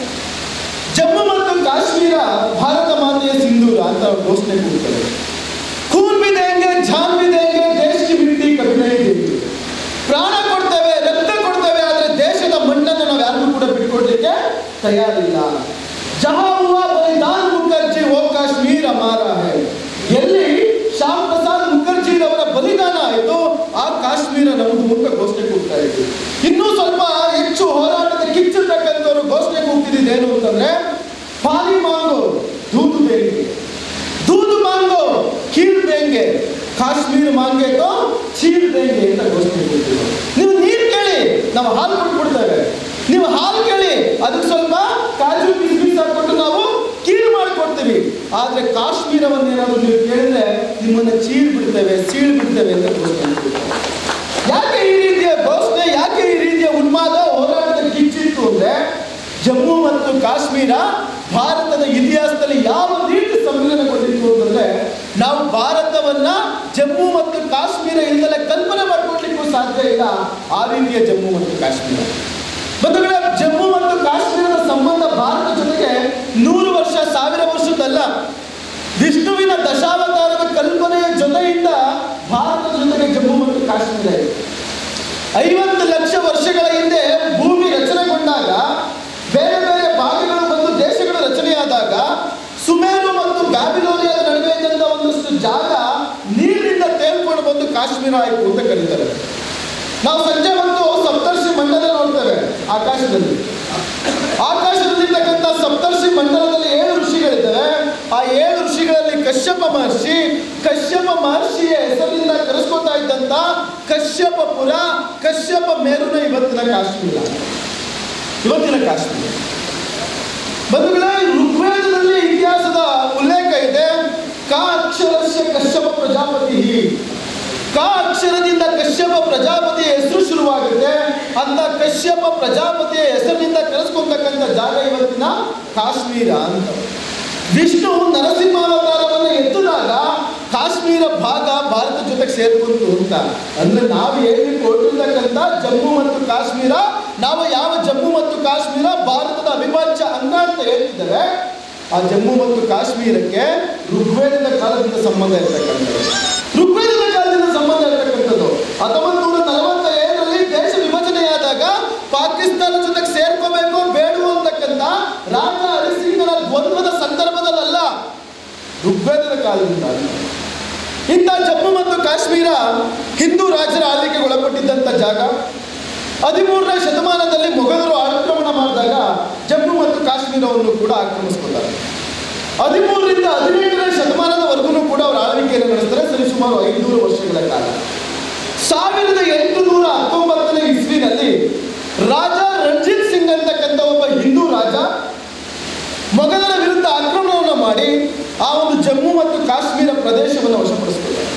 ಜಮ್ಮು ಮತ್ತು ಕಾಶ್ಮೀರ ಭಾರತ ಮಾತೆಯ ಸಿಂಧೂರ ಅಂತ ಘೋಷಣೆ ಕೊಡ್ತಾರೆ. ಖೂನ್ ಬಿ ದೇಂಗೆ ಜಾನ್ ಬಿ ದೇಂಗೆ ದೇಶ ಕಿ ಮಿಟ್ಟಿ ಕಭಿ ನಹೀ ದೇಂಗೆ. ಪ್ರಾಣ ಕೊಡ್ತೇವೆ, ರಕ್ತ ಕೊಡ್ತೇವೆ, ಆದರೆ ದೇಶದ ಮಣ್ಣನ್ನು ನಾವು ಯಾರಿಗೂ ಕೂಡ ಬಿಟ್ಕೊಡ್ಲಿಕ್ಕೆ ತಯಾರಿಲ್ಲ. ಜಹಾ ಹುವಾ ಬಲಿದಾನ್ ಮುಖರ್ಜಿ ಓ ಕಾಶ್ಮೀರ ಹಮಾರಾ ಹೈ. ಎಲ್ಲಿ ಶ್ಯಾಮ್ ಪ್ರಸಾದ್ ಮುಖರ್ಜಿರವರ ಬಲಿದಾನ ಆಯಿತು, ಆ ಕಾಶ್ಮೀರ ನಮ್ಮದು ಅಂತ ಘೋಷಣೆ ಕೂಗ್ತಾ ಇತ್ತು. ಇನ್ನೂ ಸ್ವಲ್ಪ ಹೆಚ್ಚು ಹೋರಾಟದ ಕಿಚ್ಚತಕ್ಕಂಥವ್ರು ಘೋಷಣೆ ಕೂಗ್ತಿದ್ದು ಏನು ಅಂತಂದ್ರೆ, ಪಾನಿ ಮಾಂಗೋ ದೂದು ದೇಂಗೆ, ದೂದು ಮಾಂಗೋ ಖೀರ್ ದೇಂಗೆ, ಕಾಶ್ಮೀರ ಮಾಂಗೆ ತೋ ಚೀರ್ ದೇಂಗೆ ಅಂತ ಘೋಷಣೆ ಕೂಗ್ತಿದ್ರು. ನೀವು ನೀರು ಕೇಳಿ, ನಾವು ಹಾಲು ಕೊಟ್ಬಿಡ್ತೇವೆ. ನೀವು ಹಾಲು ಕೇಳಿ, ಅದಕ್ಕೆ ಸ್ವಲ್ಪ ಕಾಜು ಕಿಸ್ಮಿಸ್ ಹಾಕೊಂಡು ನಾವು ಕೀರು ಮಾಡಿಕೊಡ್ತೀವಿ. ಆದರೆ ಕಾಶ್ಮೀರವನ್ನು ಏನಾದರೂ ನೀವು ಕೇಳಿದ್ರೆ ನಿಮ್ಮನ್ನು ಚೀರ್ ಬಿಡ್ತೇವೆ, ಸೀಳ್ ಬಿಡ್ತೇವೆ ಅಂತ ಘೋಷಣೆ. ಯಾಕೆ ಈ ರೀತಿಯ ಘೋಷಣೆ, ಯಾಕೆ ಈ ರೀತಿಯ ಉನ್ಮಾದ ಹೋರಾಟದ ಕಿಚ್ಚಿತ್ತು ಅಂದ್ರೆ, ಜಮ್ಮು ಮತ್ತು ಕಾಶ್ಮೀರ ಭಾರತದ ಇತಿಹಾಸದಲ್ಲಿ ಯಾವ ರೀತಿ ಸಂವಿಧಾನಗೊಂಡಿತ್ತು ಅಂತಂದ್ರೆ, ನಾವು ಭಾರತವನ್ನ ಜಮ್ಮು ಮತ್ತು ಕಾಶ್ಮೀರ ಇಲ್ಲದಲ್ಲೇ ಕಲ್ಪನೆ ಮಾಡಿಕೊಡ್ಲಿಕ್ಕೂ ಸಾಧ್ಯ ಇಲ್ಲ. ಆ ರೀತಿಯ ಜಮ್ಮು ಮತ್ತು ಕಾಶ್ಮೀರ. ಬಂಧುಗಳೇ, ಜಮ್ಮು ಮತ್ತು ಕಾಶ್ಮೀರದ ಸಂಬಂಧ ಭಾರತ ಜೊತೆಗೆ 100 ವರ್ಷ 1000 ವರ್ಷದಲ್ಲ. ವಿಷ್ಣುವಿನ ದಶಾವತಾರದ ಕಲ್ಪನೆಯ ಜೊತೆಯಿಂದ ಭಾರತದ ಜೊತೆಗೆ ಜಮ್ಮು ಮತ್ತು ಕಾಶ್ಮೀರ ಇದೆ. 50 ಲಕ್ಷ ವರ್ಷಗಳ ಹಿಂದೆ ಭೂಮಿ ರಚನೆಗೊಂಡಾಗ, ಬೇರೆ ಬೇರೆ ಭಾಗಗಳು ಬಂದು ದೇಶಗಳು ರಚನೆಯಾದಾಗ, ಸುಮೇರು ಮತ್ತು ಬ್ಯಾಬಿಲೋನಿಯಾದ ನಡುವೆ ಇದ್ದಂಥ ಒಂದಷ್ಟು ಜಾಗ ನೀರಿನಿಂದ ತೇಲ್ಕೊಂಡು ಬಂದು ಕಾಶ್ಮೀರ ಆಯಿತು ಅಂತ ಕರೀತಾರೆ. ನಾವು ಸಂಜೆ ಬಂದು ಸಪ್ತರ್ಷಿ ಮಂಡಲ ನೋಡ್ತೇವೆ ಆಕಾಶದಲ್ಲಿ. ಆಕಾಶದಲ್ಲಿರ್ತಕ್ಕಂಥ ಸಪ್ತರ್ಷಿ ಮಂಡಲದಲ್ಲಿ 7 ಋಷಿಗಳಿದ್ದಾವೆ. ಆ 7 ಋಷಿಗಳಲ್ಲಿ ಕಶ್ಯಪ ಮಹರ್ಷಿಯ ಹೆಸರಿನಿಂದ ಕರೆಸ್ಕೊತಾ ಇದ್ದಂಥ ಕಶ್ಯಪಪುರ, ಕಶ್ಯಪ ಮೇರುನ ಇವತ್ತಿನ ಕಾಶ್ಮೀರ. ಬಂಧುಗಳೇ, ಋಗ್ವೇದದಲ್ಲಿ ಇತಿಹಾಸದ ಉಲ್ಲೇಖ ಇದೆ. ಕಾ ಅಕ್ಷರಸ್ಯ ಕಶ್ಯಪ ಪ್ರಜಾಪತಿ. ಕ ಅಕ್ಷರದಿಂದ ಕಶ್ಯಪ ಪ್ರಜಾಪತಿಯ ಹೆಸರು ಶುರುವಾಗುತ್ತೆ. ಅಂತ ಕಶ್ಯಪ ಪ್ರಜಾಪತಿಯ ಹೆಸರಿನಿಂದ ಕರೆಸ್ಕೊಳ್ತಕ್ಕಂಥ ಜಾಗ ಇವತ್ತಿನ ಕಾಶ್ಮೀರ ಅಂತ. ವಿಷ್ಣು ನರಸಿಂಹಾವತಾರವನ್ನು ಎತ್ತಿದಾಗ ಕಾಶ್ಮೀರ ಭಾಗ ಭಾರತ ಜೊತೆಗೆ ಸೇರ್ಕೊಂತು ಅಂತ. ಅಂದ್ರೆ ನಾವು ಹೇಳಿ ಕೊಟ್ಟಿರ್ತಕ್ಕಂಥ ಜಮ್ಮು ಮತ್ತು ಕಾಶ್ಮೀರ, ನಾವು ಯಾವ ಜಮ್ಮು ಮತ್ತು ಕಾಶ್ಮೀರ ಭಾರತದ ಅವಿಭಾಜ್ಯ ಅಂಗ ಅಂತ ಹೇಳ್ತಿದ್ದೇವೆ, ಆ ಜಮ್ಮು ಮತ್ತು ಕಾಶ್ಮೀರಕ್ಕೆ ಋಗ್ವೇದದ ಕಾಲದಿಂದ ಸಂಬಂಧ ಇರತಕ್ಕಂಥದ್ದು. ಋಗ್ವೇದದ ಕಾಲದಿಂದ ಸಂಬಂಧ ಇರತಕ್ಕಂಥದ್ದು 1947ರಲ್ಲಿ ದೇಶ ವಿಭಜನೆಯಾದಾಗ ಪಾಕಿಸ್ತಾನ ಜೊತೆಗೆ ಸೇರ್ಕೋಬೇಕು ಬೇಡುವ ಅಂತಕ್ಕಂಥ ರಾಜ ಹರಿಸಿಂಗನ ದ್ವಂದ್ವದ ಸಂದರ್ಭದಲ್ಲ, ಋಗ್ವೇದದ ಕಾಲದಿಂದ. ಇಂಥ ಜಮ್ಮು ಮತ್ತು ಕಾಶ್ಮೀರ ಹಿಂದೂ ರಾಜರ ಆಳ್ವಿಕೆಗೆ ಒಳಪಟ್ಟಿದ್ದಂಥ ಜಾಗ. 13ನೇ ಶತಮಾನದಲ್ಲಿ ಮೊಘಲರು ಆಕ್ರಮಣ ಮಾಡಿದಾಗ ಜಮ್ಮು ಮತ್ತು ಕಾಶ್ಮೀರವನ್ನು ಕೂಡ ಆಕ್ರಮಿಸ್ಕೊಳ್ತಾರೆ. 13ರಿಂದ 18ನೇ ಶತಮಾನದವರೆಗೂ ಕೂಡ ಅವರು ಆಳ್ವಿಕೆಯನ್ನು ನಡೆಸ್ತಾರೆ, ಸರಿಸುಮಾರು 500 ವರ್ಷಗಳ ಕಾಲ. 1819ನೇ ಇಸ್ವಿನಲ್ಲಿ ರಾಜ ರಣಜಿತ್ ಸಿಂಗ್ ಅಂತಕ್ಕಂಥ ಒಬ್ಬ ಹಿಂದೂ ರಾಜ ಮೊಘಲರ ವಿರುದ್ಧ ಆಕ್ರಮಣವನ್ನು ಮಾಡಿ ಆ ಒಂದು ಜಮ್ಮು ಮತ್ತು ಕಾಶ್ಮೀರ ಪ್ರದೇಶವನ್ನು ವಶಪಡಿಸ್ಕೊಳ್ತಾರೆ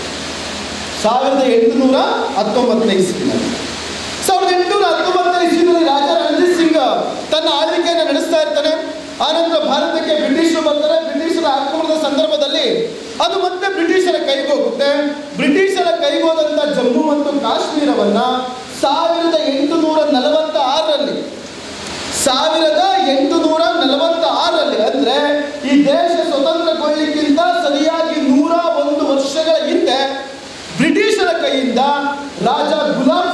1819ನೇ ಇಸ್ವಿನಲ್ಲಿ. 1819ನೇ ಇಸ್ವಿನಲ್ಲಿ ರಾಜ ರಣಜಿತ್ ಸಿಂಗ್ ತನ್ನ ಆಳ್ವಿಕೆಯನ್ನು ನಡೆಸ್ತಾ ಇರ್ತಾನೆ. ಆನಂತರ ಭಾರತಕ್ಕೆ ಬ್ರಿಟಿಷರು ಬರ್ತಾರೆ. ಬ್ರಿಟಿಷರ ಆಕ್ರಮಣದ ಸಂದರ್ಭದಲ್ಲಿ ಅದು ಮತ್ತೆ ಬ್ರಿಟಿಷರ ಕೈಗೆ ಹೋಗುತ್ತೆ. ಬ್ರಿಟಿಷರ ಕೈಗೋದಂಥ ಜಮ್ಮು ಮತ್ತು ಕಾಶ್ಮೀರವನ್ನ 1846ರಲ್ಲಿ ಅಂದ್ರೆ ಈ ದೇಶ ಸ್ವತಂತ್ರಗೊಳ್ಳಿಕ್ಕಿಂತ ಸರಿಯಾಗಿ 101 ವರ್ಷಗಳ ಹಿಂದೆ ಬ್ರಿಟಿಷರ ಕೈಯಿಂದ ರಾಜ ಗುಲಾಬ್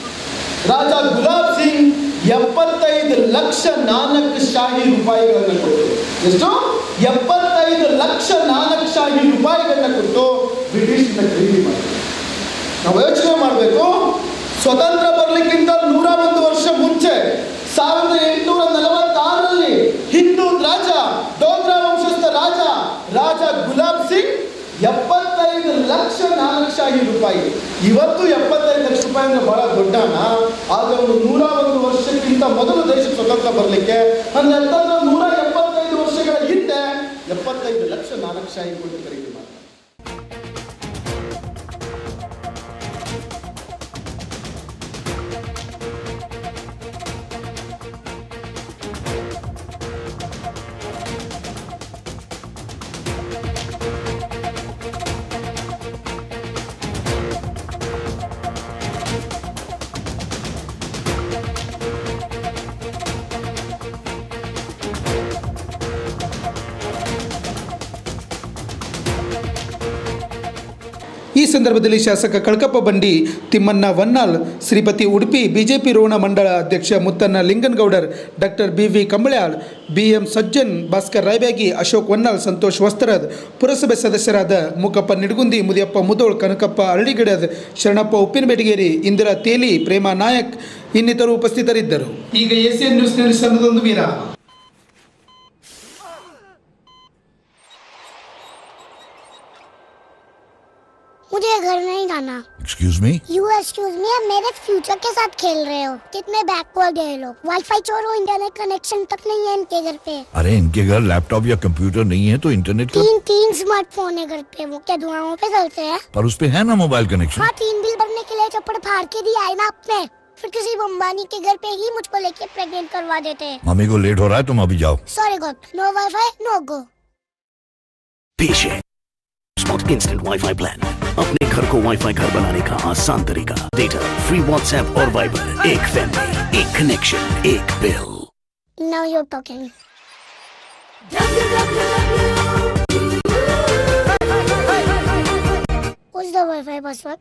ಸಿಂಗ್ 75 ಲಕ್ಷ ನಾನಕ್ ಶಾಹಿ ರೂಪಾಯಿಗಳನ್ನು ಕೊಟ್ಟು, ಎಷ್ಟು 75 ಲಕ್ಷ ನಾನಕ್ ಶಾಹಿ ರೂಪಾಯಿಗಳನ್ನ ಕೊಟ್ಟು ಬ್ರಿಟಿಷರ ಖರೀದಿ ಮಾಡಿದ್ರು. ನಾವು ಯೋಚನೆ ಮಾಡಬೇಕು, ಸ್ವತಂತ್ರ ಬರಲಿಕ್ಕಿಂತ 101 ವರ್ಷ ಮುಂಚೆ 1846ರಲ್ಲಿ ಹಿಂದೂ ರಾಜ, ಡೋಗ್ರಾ ವಂಶಸ್ಥ ರಾಜ ಗುಲಾಬ್ ಸಿಂಗ್ 75 ಲಕ್ಷ ನಾನಕ್ ಶಾಹಿ ರೂಪಾಯಿ. ಇವತ್ತು 75 ಲಕ್ಷ ರೂಪಾಯಿ ಅಂದ್ರೆ ಬಹಳ ದೊಡ್ಡ ಹಣ. ಆಗ ಒಂದು 101 ವರ್ಷಕ್ಕಿಂತ ಮೊದಲು ದೇಶಕ್ಕೆ ಸ್ವತಂತ್ರ ಬರಲಿಕ್ಕೆ ಅಂದ್ರೆ 175 ವರ್ಷಗಳ ಹಿಂದೆ 75 ಲಕ್ಷ ನಾನಕ್ ಶಾಹಿ ಕೊಟ್ಟು ಖರೀದಿ ಮಾಡ್ತಾರೆ. ಈ ಸಂದರ್ಭದಲ್ಲಿ ಶಾಸಕ ಕಳಕಪ್ಪ ಬಂಡಿ, ತಿಮ್ಮಣ್ಣ ವನ್ನಾಲ್, ಶ್ರೀಪತಿ ಉಡುಪಿ, ಬಿಜೆಪಿ ರೋಣ ಮಂಡಳ ಅಧ್ಯಕ್ಷ Muttanna Linganagoudar, doctor BV Kamblyal, BM Sajjan, Bhaskar Rayabyagi, Ashok Vannal, Santosh Vastrad, ಪುರಸಭೆ ಸದಸ್ಯರಾದ ಮೂಕಪ್ಪ ನಿಡಗುಂದಿ, ಮುದಿಯಪ್ಪ ಮುದೋಳ್, ಕನಕಪ್ಪ ಅರಳಿಗಿಡದ್, ಶರಣಪ್ಪ ಉಪ್ಪಿನಬೇಟಗೇರಿ, ಇಂದಿರಾ ತೇಲಿ, ಪ್ರೇಮಾ ನಾಯಕ್ ಇನ್ನಿತರು ಉಪಸ್ಥಿತರಿದ್ದರು. ಈಗ ACN ನ್ಯೂಸ್ನಲ್ಲಿ ಸಣ್ಣದೊಂದು ವಿರಾಮ. मुझे घर नहीं जाना। Excuse me? You excuse me, आप मेरे फ्यूचर के साथ खेल रहे हो। कितने बैकवर्ड है लोग, वाईफाई चोरो, इंटरनेट कनेक्शन तक नहीं है इनके घर पे। अरे इनके घर लैपटॉप या कंप्यूटर नहीं है तो इंटरनेट का? तीन स्मार्टफोन है घर पे, वो क्या धुआं पे चलते हैं? पर उस पे है ना मोबाइल कनेक्शन। हाँ, 3 बिल भरने के लिए चप्पड़ फाड़ के दिया है ना आपने। फिर किसी अंबानी के घर पे ही मुझको लेके प्रेग्नेंट करवा देते हैं। मम्मी को लेट हो रहा है, तुम अभी जाओ। Sorry god, no WiFi no go. पेश है स्मार्ट इंस्टेंट वाईफाई प्लान, अपने घर को वाईफाई घर बनाने का आसान तरीका। डेटा फ्री, व्हाट्सएप और वाइबर, एक फैमिली, एक कनेक्शन, एक bill. Now you are talking. What's the Wi-Fi password?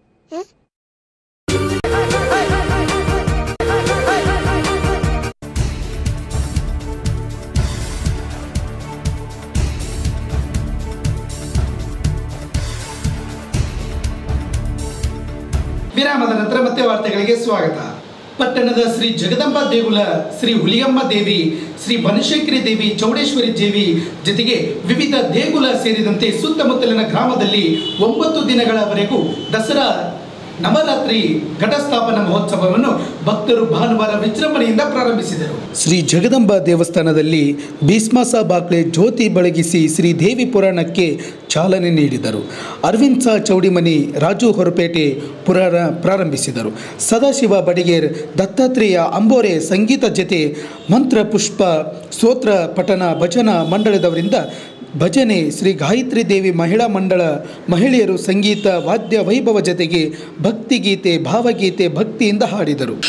ವಿರಾಮದ ನಂತರ ಮತ್ತೆ ವಾರ್ತೆಗಳಿಗೆ ಸ್ವಾಗತ. ಪಟ್ಟಣದ ಶ್ರೀ ಜಗದಂಬಾ ದೇಗುಲ, ಶ್ರೀ ಹುಲಿಯಮ್ಮ ದೇವಿ, ಶ್ರೀ ಬನಶಂಕರಿ ದೇವಿ, ಚೌಡೇಶ್ವರಿ ದೇವಿ ಜೊತೆಗೆ ವಿವಿಧ ದೇಗುಲ ಸೇರಿದಂತೆ ಸುತ್ತಮುತ್ತಲಿನ ಗ್ರಾಮದಲ್ಲಿ 9 ದಿನಗಳವರೆಗೂ ದಸರಾ ನವರಾತ್ರಿ ಘಟಸ್ಥಾಪನಾ ಮಹೋತ್ಸವವನ್ನು ಭಕ್ತರು ಭಾನುವಾರ ವಿಜೃಂಭಣೆಯಿಂದ ಪ್ರಾರಂಭಿಸಿದರು. ಶ್ರೀ ಜಗದಂಬಾ ದೇವಸ್ಥಾನದಲ್ಲಿ ಭೀಷ್ಮಾಸ ಬಾಕ್ಲೆ ಜ್ಯೋತಿ ಬೆಳಗಿಸಿ ಶ್ರೀ ದೇವಿ ಪುರಾಣಕ್ಕೆ ಚಾಲನೆ ನೀಡಿದರು. ಅರವಿಂದ್ ಸಾ ಚೌಡಿಮನಿ, ರಾಜು ಹೊರಪೇಟೆ ಪ್ರಾರಂಭಿಸಿದರು. ಸದಾಶಿವ ಬಡಿಗೇರ್, ದತ್ತಾತ್ರೇಯ ಅಂಬೋರೆ ಸಂಗೀತ ಜತೆ ಮಂತ್ರ ಪುಷ್ಪ ಸ್ತೋತ್ರ ಪಠನ ಭಜನಾ ಮಂಡಳದವರಿಂದ ಭಜನೆ, ಶ್ರೀ ಗಾಯತ್ರಿ ದೇವಿ ಮಹಿಳಾ ಮಂಡಳ ಮಹಿಳೆಯರು ಸಂಗೀತ ವಾದ್ಯ ವೈಭವ ಜತೆಗೆ ಭಕ್ತಿಗೀತೆ ಭಾವಗೀತೆ ಭಕ್ತಿಯಿಂದ ಹಾಡಿದರು.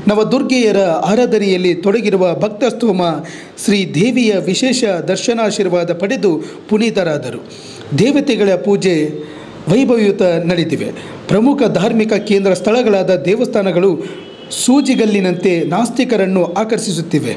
ನವದುರ್ಗೆಯರ ಆರಾಧನೆಯಲ್ಲಿ ತೊಡಗಿರುವ ಭಕ್ತಸ್ತೋಮ ಶ್ರೀ ದೇವಿಯ ವಿಶೇಷ ದರ್ಶನಾಶೀರ್ವಾದ ಪಡೆದು ಪುನೀತರಾದರು. ದೇವತೆಗಳ ಪೂಜೆ ವೈಭವಯುತ ನಡೆದಿವೆ. ಪ್ರಮುಖ ಧಾರ್ಮಿಕ ಕೇಂದ್ರ ಸ್ಥಳಗಳಾದ ದೇವಸ್ಥಾನಗಳು ಸೂಜಿಗಲ್ಲಿನಂತೆ ನಾಸ್ತಿಕರನ್ನು ಆಕರ್ಷಿಸುತ್ತಿವೆ.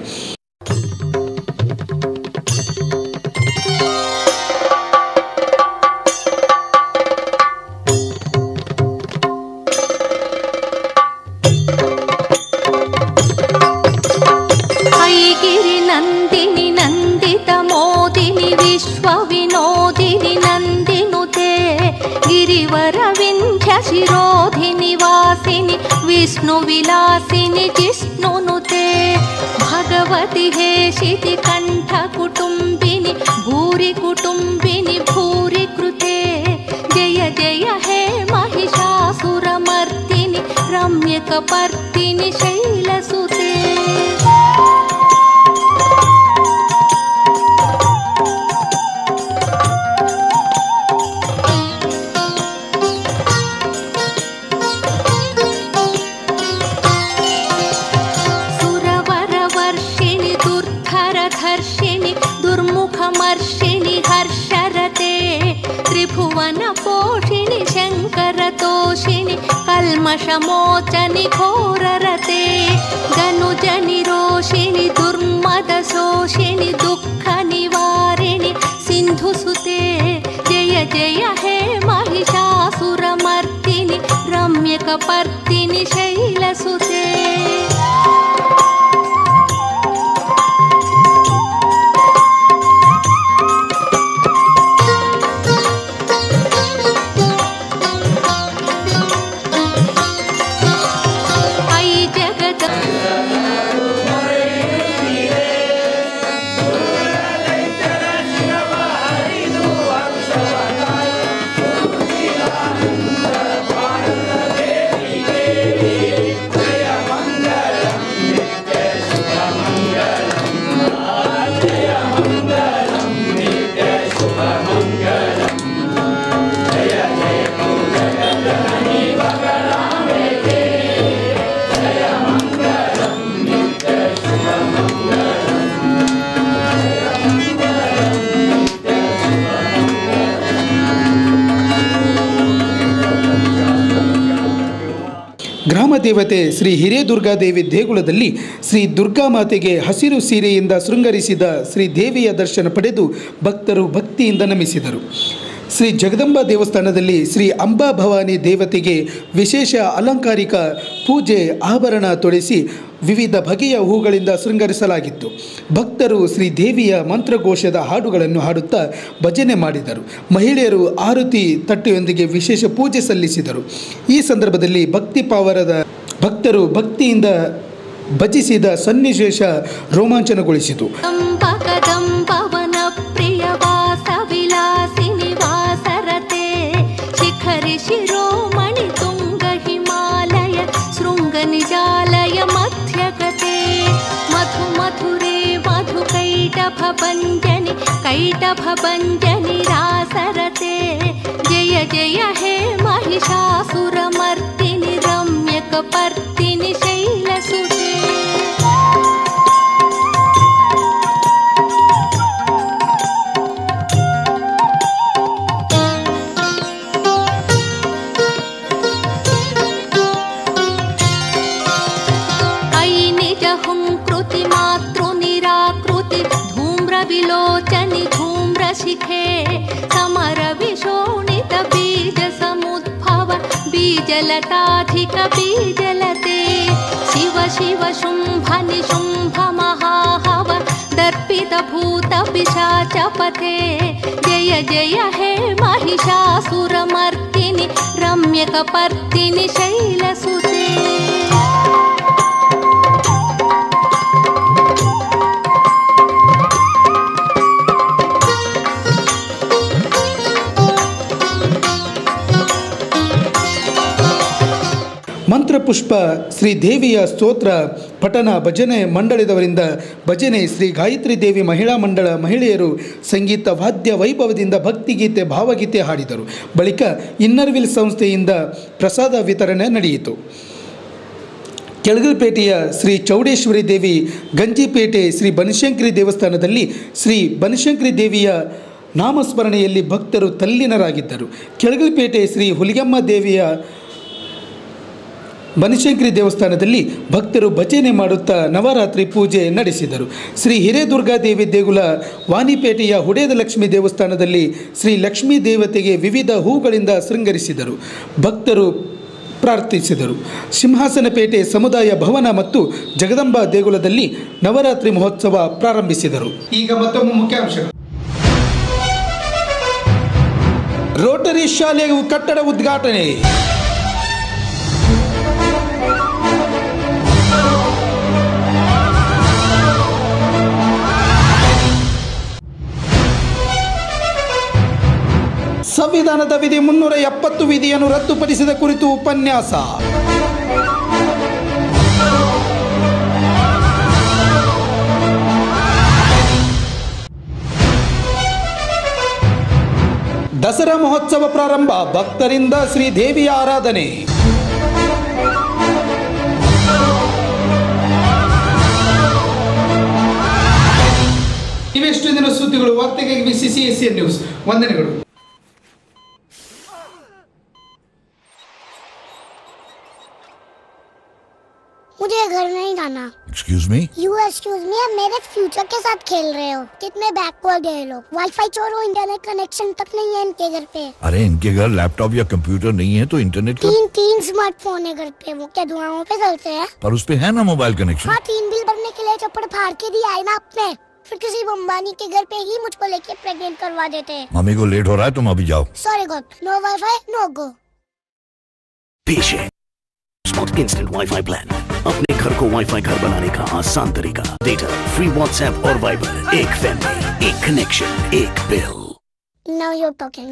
ಐಗಿರಿ ನಂದಿನಿ ನಂದಿತ ಮೋದಿನಿ ವಿಶ್ವ ವಿನೋದಿನಿ ನಂದಿನುತೆ ಗಿರಿವರ ವಿಂಧ್ಯ ಶಿರೋಧಿನಿ ವಾಸಿನಿ ವಿಷ್ಣು ವಿಲಾಸಿನಿ ಜಿಷ್ಣುನುತೆ ಭಗವತಿ ಹೇಷಿತಿ ಕಂಠ ಕುಟುಂಬಿನಿ ಭೂರಿ ಕುಟುಂಬಿನಿ ಭೂರಿ ಕೃತೆ ಜಯ ಜಯ ಹೇ महिषासुरमर्दिनि रम्यकपर्दिनि शैलसुते सुरवरवर्षिणि दुर्धरधर्षिणि दुर्मुखमर्षिणि हर्षरते त्रिभुवनपोषिणि शङ्करतोषिणि कल्मषमोचनि घोररते गनुजनिरोषिणि दुर्मदशोषिणि दुःखनिवारिणि सिन्धुसुते जय जय हे महिषासुरमर्दिनि रम्यकपर्दिनि शैलसुते ಗ್ರಾಮ ದೇವತೆ ಶ್ರೀ ಹಿರೇದುರ್ಗಾದೇವಿ ದೇಗುಲದಲ್ಲಿ ಶ್ರೀ ದುರ್ಗಾಮಾತೆಗೆ ಹಸಿರು ಸೀರೆಯಿಂದ ಶೃಂಗರಿಸಿದ ಶ್ರೀ ದೇವಿಯ ದರ್ಶನ ಪಡೆದು ಭಕ್ತರು ಭಕ್ತಿಯಿಂದ ನಮಿಸಿದರು. ಶ್ರೀ ಜಗದಂಬಾ ದೇವಸ್ಥಾನದಲ್ಲಿ ಶ್ರೀ ಅಂಬಾ ಭವಾನಿ ದೇವತೆಗೆ ವಿಶೇಷ ಅಲಂಕಾರಿಕ ಪೂಜೆ ಆಭರಣ ತೊಡಿಸಿ ವಿವಿಧ ಬಗೆಯ ಹೂಗಳಿಂದ ಶೃಂಗರಿಸಲಾಗಿತ್ತು. ಭಕ್ತರು ಶ್ರೀ ದೇವಿಯ ಮಂತ್ರಘೋಷದ ಹಾಡುಗಳನ್ನು ಹಾಡುತ್ತಾ ಭಜನೆ ಮಾಡಿದರು. ಮಹಿಳೆಯರು ಆರತಿ ತಟ್ಟೆಯೊಂದಿಗೆ ವಿಶೇಷ ಪೂಜೆ ಸಲ್ಲಿಸಿದರು. ಈ ಸಂದರ್ಭದಲ್ಲಿ ಭಕ್ತಿಪಾವರದ ಭಕ್ತರು ಭಕ್ತಿಯಿಂದ ಭಜಿಸಿದ ಸನ್ನಿವೇಶ ರೋಮಾಂಚನಗೊಳಿಸಿತು. ಶಿರೋಮಣಿ ತುಂಗ ಹಿಮಾಲಯ ಶೃಂಗ ನಿಜಾಲಯ ಮಧ್ಯಗತೆ ಮಧು ಮಧುರೆ ಮಧು ಕೈಟಭ ಭಂಜನಿ ರಾಸರತೆ ಜಯ ಜಯ ಹೇ महिषासुरमर्दिनि रम्यकपर्दिनि शैलसुते विलोचनि धूम्रशिखे समरविशोणित बीजसमुद्भव बीजलताधिक बीजलते शिव शिव शुम्भ निशुम्भ महाहव दर्पितभूत पिशाचपथे जय जय हे महिषासुरमर्दिनि रम्यकपर्दिनि शैलसुते ಮಂತ್ರಪುಷ್ಪ ಶ್ರೀ ದೇವಿಯ ಸ್ತೋತ್ರ ಪಠನ ಭಜನೆ ಮಂಡಳದವರಿಂದ ಭಜನೆ ಶ್ರೀ ಗಾಯತ್ರಿ ದೇವಿ ಮಹಿಳಾ ಮಂಡಳ ಮಹಿಳೆಯರು ಸಂಗೀತ ವಾದ್ಯ ವೈಭವದಿಂದ ಭಕ್ತಿಗೀತೆ ಭಾವಗೀತೆ ಹಾಡಿದರು. ಬಳಿಕ ಇನ್ನರ್ವಿಲ್ ಸಂಸ್ಥೆಯಿಂದ ಪ್ರಸಾದ ವಿತರಣೆ ನಡೆಯಿತು. ಕೆಳಗಲ್ಪೇಟೆಯ ಶ್ರೀ ಚೌಡೇಶ್ವರಿ ದೇವಿ, ಗಂಜಿಪೇಟೆ ಶ್ರೀ ಬನಶಂಕರಿ ದೇವಸ್ಥಾನದಲ್ಲಿ ಶ್ರೀ ಬನಶಂಕರಿ ದೇವಿಯ ನಾಮಸ್ಮರಣೆಯಲ್ಲಿ ಭಕ್ತರು ತಲ್ಲೀನರಾಗಿದ್ದರು. ಕೆಳಗಲ್ಪೇಟೆ ಶ್ರೀ ಹುಲಿಗೆಮ್ಮ ದೇವಿಯ ಬನಶಂಕರಿ ದೇವಸ್ಥಾನದಲ್ಲಿ ಭಕ್ತರು ಭಜನೆ ಮಾಡುತ್ತಾ ನವರಾತ್ರಿ ಪೂಜೆ ನಡೆಸಿದರು. ಶ್ರೀ ಹಿರೇದುರ್ಗಾದೇವಿ ದೇಗುಲ ವಾಣಿಪೇಟೆಯ ಹುಡೇದ ಲಕ್ಷ್ಮೀ ದೇವಸ್ಥಾನದಲ್ಲಿ ಶ್ರೀ ಲಕ್ಷ್ಮೀ ದೇವತೆಗೆ ವಿವಿಧ ಹೂಗಳಿಂದ ಶೃಂಗರಿಸಿದರು. ಭಕ್ತರು ಪ್ರಾರ್ಥಿಸಿದರು. ಸಿಂಹಾಸನಪೇಟೆ ಸಮುದಾಯ ಭವನ ಮತ್ತು ಜಗದಂಬಾ ದೇಗುಲದಲ್ಲಿ ನವರಾತ್ರಿ ಮಹೋತ್ಸವ ಪ್ರಾರಂಭಿಸಿದರು. ಈಗ ಮತ್ತೊಮ್ಮೆ ಮುಖ್ಯಾಂಶಗಳು. ರೋಟರಿ ಶಾಲೆಯ ಕಟ್ಟಡ ಉದ್ಘಾಟನೆ. ಸಂವಿಧಾನದ ವಿಧಿ 370 ವಿಧಿಯನ್ನು ರದ್ದುಪಡಿಸಿದ ಕುರಿತು ಉಪನ್ಯಾಸ. ದಸರಾ ಮಹೋತ್ಸವ ಪ್ರಾರಂಭ, ಭಕ್ತರಿಂದ ಶ್ರೀದೇವಿಯ ಆರಾಧನೆ. ಇವೆಷ್ಟು ದಿನ ಸುದ್ದಿಗಳು. ವಾರ್ತೆಗಾಗಿ CCSN ನ್ಯೂಸ್. ವಂದನೆಗಳು. मुझे घर नहीं जाना. Excuse me? You excuse me, आप मेरे फ्यूचर के साथ खेल रहे हो. कितने बैकवर्ड है लोग. वाईफाई चोरो, इंटरनेट कनेक्शन तक नहीं है इनके घर पे. अरे इनके घर लैपटॉप या कंप्यूटर नहीं है तो इंटरनेट का? तीन स्मार्टफोन है घर पे. वो क्या धुआं पे चलते हैं? पर उस पे है ना मोबाइल कनेक्शन. हाँ, 3 बिल भरने के लिए चप्पड़ फाड़ के दिया है ना आपने. फिर किसी अंबानी के घर पे ही मुझको लेके प्रेग्नेंट करवा देते हैं. मम्मी को लेट हो रहा है, तुम अभी जाओ. Sorry god, no WiFi no go. पेश है स्मार्ट इंस्टेंट वाईफाई प्लान, अपने घर को वाईफाई घर बनाने का आसान तरीका। डेटा फ्री व्हाट्सएप और वाइबर, एक फैमिली, एक कनेक्शन, एक bill. Now you're talking.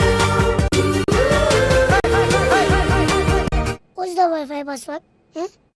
What's the Wi-Fi password?